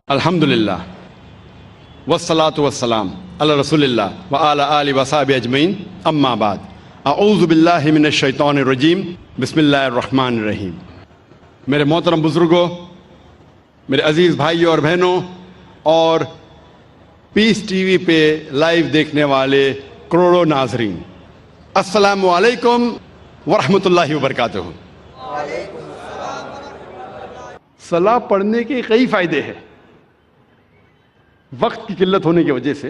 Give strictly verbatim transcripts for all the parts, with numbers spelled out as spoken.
الحمدللہ والصلاة والسلام علی رسول اللہ وعلی آلہ وصحبہ اجمعین، اما بعد، اعوذ باللہ من الشیطان الرجیم، بسم اللہ الرحمن الرحیم۔ میرے محترم بزرگوں، میرے عزیز بھائیوں اور بہنوں، اور پیس ٹی وی پہ لائیو دیکھنے والے کروڑوں ناظرین، السلام علیکم ورحمۃ اللہ وبرکاتہ۔ صلاح پڑھنے کے کئی فائدے ہیں۔ وقت کی قلت ہونے کی وجہ سے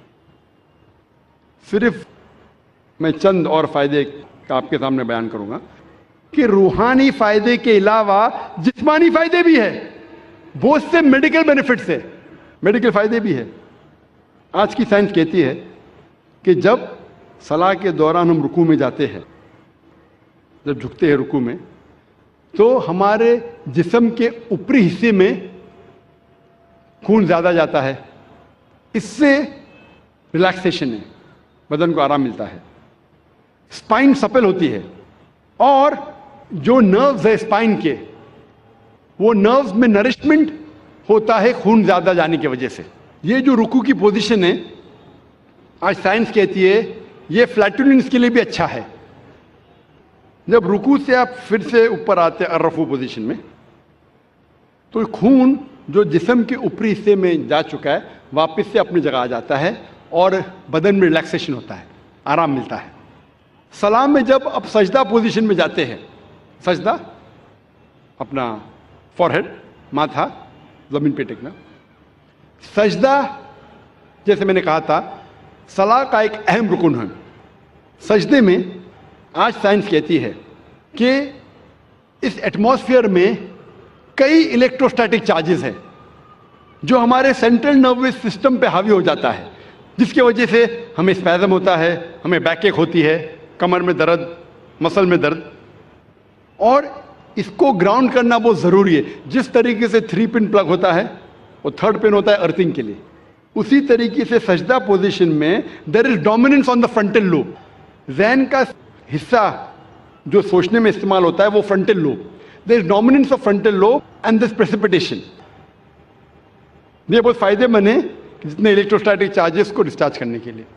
صرف میں چند اور فائدے آپ کے سامنے بیان کروں گا کہ روحانی فائدے کے علاوہ جسمانی فائدے بھی ہیں، بہت سے میڈیکل بینیفٹس ہیں، میڈیکل فائدے بھی ہیں۔ آج کی سائنس کہتی ہے کہ جب صلاح کے دوران ہم رکوع میں جاتے ہیں، جب جھکتے ہیں رکوع میں، تو ہمارے جسم کے اوپری حصے میں خون زیادہ جاتا ہے، اس سے ریلیکسیشن ہے، بدن کو آرام ملتا ہے، اسپائن سپل ہوتی ہے، اور جو نروز ہے اسپائن کے، وہ نروز میں نرشمنٹ ہوتا ہے خون زیادہ جانے کی وجہ سے۔ یہ جو رکوع کی پوزیشن ہے، آج سائنس کہتی ہے یہ فلیٹولنس کے لیے بھی اچھا ہے۔ جب رکوع سے آپ پھر سے اوپر آتے ہیں الرفوع پوزیشن میں، تو خون جو جسم کے اوپری حصے میں جا چکا ہے واپس سے اپنی جگہ آ جاتا ہے اور بدن میں ریلیکسیشن ہوتا ہے، آرام ملتا ہے۔ سلام میں جب آپ سجدہ پوزیشن میں جاتے ہیں، سجدہ اپنا فورہیڈ، ماتھا زمین پہ ٹیکنا، سجدہ جیسے میں نے کہا تھا صلاح کا ایک اہم رکن ہے۔ سجدے میں آج سائنس کہتی ہے کہ اس ایٹماسفیئر میں کئی الیکٹروسٹیٹک چارجز ہیں جو ہمارے سینٹرل نروس سسٹم پہ حاوی ہو جاتا ہے، جس کی وجہ سے ہمیں اسپیزم ہوتا ہے، ہمیں بیک ایک ہوتی ہے، کمر میں درد، مسل میں درد، اور اس کو گراؤنڈ کرنا بہت ضروری ہے۔ جس طریقے سے تھری پن پلگ ہوتا ہے، وہ تھرڈ پن ہوتا ہے ارتھنگ کے لیے، اسی طریقے سے سجدہ پوزیشن میں there is dominance on the frontal lobe. ذہن کا حصہ جو سوچنے میں استعمال ہوتا ہے وہ frontal lobe, there is dominance of frontal lobe and this precipitation. یہ بہت فائدے مند ہے جتنے الیکٹروسٹیٹک چارجز کو ڈسچارج کرنے کے لیے۔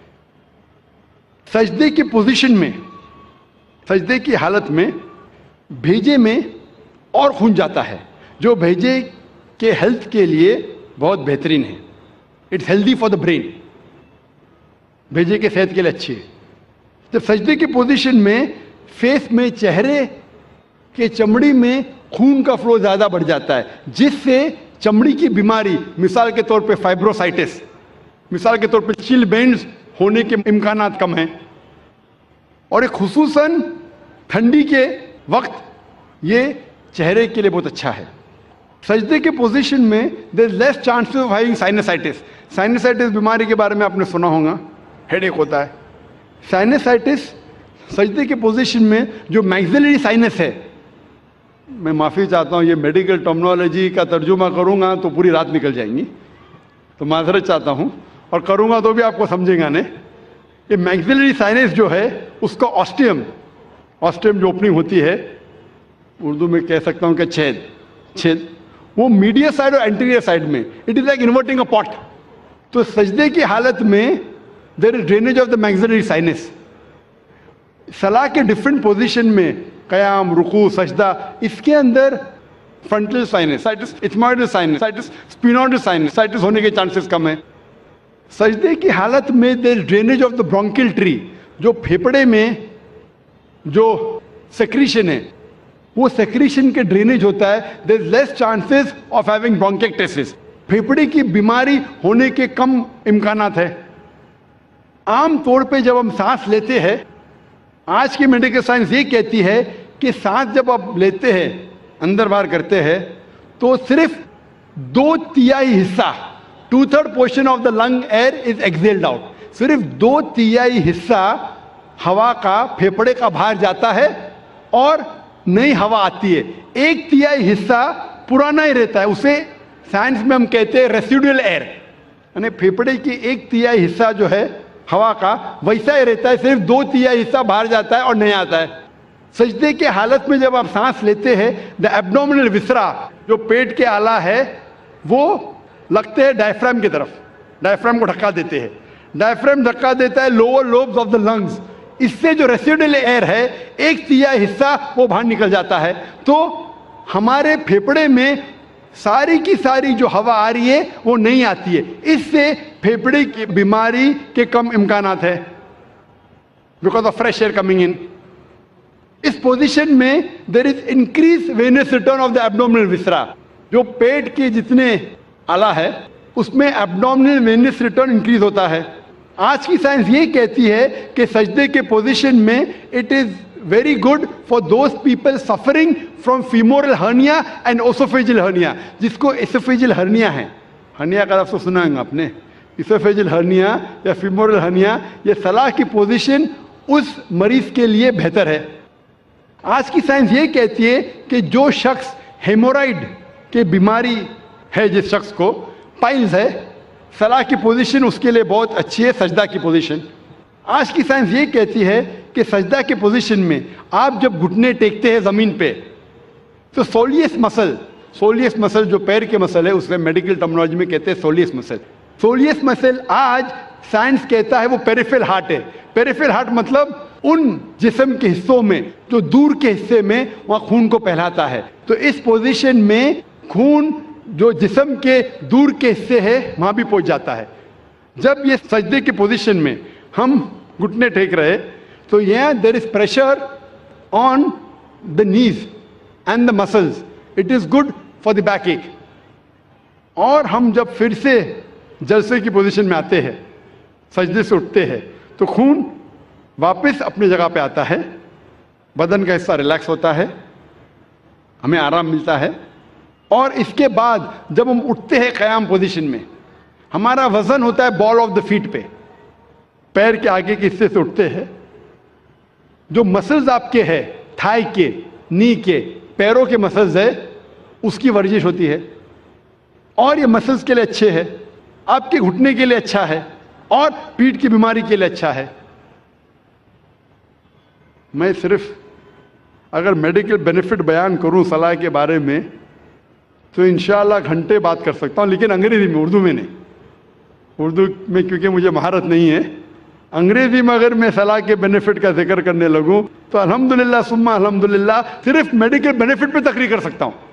سجدے کی پوزیشن میں، سجدے کی حالت میں بھیجے میں اور خون جاتا ہے، جو بھیجے کے ہیلتھ کے لیے بہت بہترین ہے۔ It's healthy for the brain, بھیجے کے صحت کے لیے اچھی ہے۔ جب سجدے کی پوزیشن میں فیس میں، چہرے کے چمڑی میں خون کا فلو زیادہ بڑھ جاتا ہے، جس سے چمڑی کی بیماری، مثال کے طور پہ فائبروسائٹس، مثال کے طور پہ چل بینڈز ہونے کے امکانات کم ہیں، اور ایک خصوصاً ٹھنڈی کے وقت یہ چہرے کے لیے بہت اچھا ہے۔ سجدے کے پوزیشن میں there less chances of having sinusitis. Sinusitis بیماری کے بارے میں آپ نے سنا ہوگا، ہیڈ ایک ہوتا ہے۔ سائنسائٹس سجدے کے پوزیشن میں جو میگزیلری سائنس ہے، میں معافی چاہتا ہوں یہ میڈیکل ٹرمنالوجی کا ترجمہ کروں گا تو پوری رات نکل جائیں گی، تو معذرت چاہتا ہوں، اور کروں گا تو بھی آپ کو سمجھیں گا نہیں۔ یہ میگزیلری سائنس جو ہے اس کا آسٹیم، آسٹیم جو اوپننگ ہوتی ہے، اردو میں کہہ سکتا ہوں کہ چھید، چھید وہ میڈیا سائڈ اور انٹیریئر سائڈ میں، it is like inverting a pot. تو سجدے کی حالت میں there is drainage of the maxillary sinus. صلاح کے ڈفرینٹ پوزیشن میں، قیام، رکوع، سجدہ، اس کے اندر frontal sinus, ethmoidal sinus, sphenoidal sinus ہونے کے چانسز کم ہیں۔ سجدے کی حالت میں there drainage of the bronchial tree, جو پھیپڑے میں جو سیکریشن ہے، وہ سیکریشن کے ڈرینیج ہوتا ہے، there less chances of having bronchiectasis, پھیپڑے کی بیماری ہونے کے کم امکانات ہے۔ عام طور پہ جب ہم سانس لیتے ہیں، آج کی میڈیکل سائنس یہ کہتی ہے کہ سانس جب آپ لیتے ہیں، اندر باہر کرتے ہیں، تو صرف دو تیائی حصہ، two third portion of the lung air is exhaled out, صرف دو تیائی حصہ ہوا کا پھیپڑے کا باہر جاتا ہے اور نئی ہوا آتی ہے۔ ایک تیائی حصہ پرانا ہی رہتا ہے، اسے سائنس میں ہم کہتے ہیں ریسیڈول ایئر، یعنی پھیپڑے کی ایک تیائی حصہ جو ہے ہوا کا ویسا ہی رہتا ہے، صرف دو تیائی حصہ باہر جاتا ہے اور نیا آتا ہے۔ سجدے کے حالت میں جب آپ سانس لیتے ہیں، دا ایبڈومینل وسرا، جو پیٹ کے آلہ ہے، وہ लगते हैं डायफ्राम की तरफ, डायफ्राम को धक्का देते हैं, डायफ्राम धक्का देता है lower lobes of the lungs, इससे जो रेसिडुअल एयर है एक तिहाई हिस्सा वो बाहर निकल जाता है। तो हमारे फेफड़े में सारी की सारी जो हवा आ रही है वो नहीं आती है, इससे फेफड़े की बीमारी के कम इम्कानात है, because of fresh air coming in. इस पोजीशन में there is increase venous return of the abdominal viscera, जो पेट के जितने आला है उसमें एब्डोमिनल वेनस रिटर्न इंक्रीज होता है। आज की साइंस ये कहती है कि सजदे के पोजीशन में it is very good for those people suffering from femoral hernia and oesophageal hernia, जिसको एसोफेजियल हर्निया है, हर्निया का लफ्ज़ सुना है आपने, एसोफेजियल हर्निया या फीमोरल हर्निया, ये सलाह की पोजीशन उस मरीज के लिए बेहतर है। आज की साइंस ये कहती है कि जो शख्स हेमोराइड के बीमारी है, जिस शख्स को पाइल्स है, सलाह की पोजीशन उसके लिए बहुत अच्छी है, सजदा की पोजीशन। आज की साइंस ये कहती है कि सजदा के पोजीशन में आप जब घुटने टेकते हैं ज़मीन पे तो सोलियस मसल, सोलियस मसल जो पैर के मसल है उसे मेडिकल टर्मिनोलॉजी में कहते हैं सोलियस मसल। सोलियस मसल आज साइंस कहता है वो पेरिफेरल हार्ट है। पेरिफेरल हार्ट मतलब उन जिस्म के हिस्सों में जो दूर के हिस्से में वहाँ खून को फैलाता है। तो इस पोजीशन में खून जो जिस्म के दूर के हिस्से है वहाँ भी पहुँच जाता है। जब ये सजदे के पोजीशन में हम घुटने टेक रहे तो यहाँ there is pressure on the knees and the muscles, it is good for the backache. और हम जब फिर से जलसे की पोजीशन में आते हैं, सजदे से उठते हैं, तो खून वापस अपनी जगह पे आता है, बदन का हिस्सा रिलैक्स होता है, हमें आराम मिलता है। और इसके बाद जब हम उठते हैं क़याम पोजीशन में, हमारा वजन होता है बॉल ऑफ द फीट पे, पैर के आगे के हिस्से से उठते हैं। जो मसल्स आपके हैं थाई के, नी के, पैरों के मसल्स है, उसकी वर्जिश होती है और ये मसल्स के लिए अच्छे है, आपके घुटने के लिए अच्छा है और पीठ की बीमारी के लिए अच्छा है। मैं सिर्फ अगर मेडिकल बेनिफिट बयान करूं सलाह के बारे में तो इंशाअल्लाह घंटे बात कर सकता हूं, लेकिन अंग्रेजी में, उर्दू में नहीं। उर्दू में क्योंकि मुझे महारत नहीं है, अंग्रेजी में अगर मैं सलाह के बेनिफिट का जिक्र करने लगूं तो अल्हम्दुलिल्लाह सुम्मा अल्हम्दुलिल्लाह सिर्फ मेडिकल बेनिफिट पे तकरीर कर सकता हूं।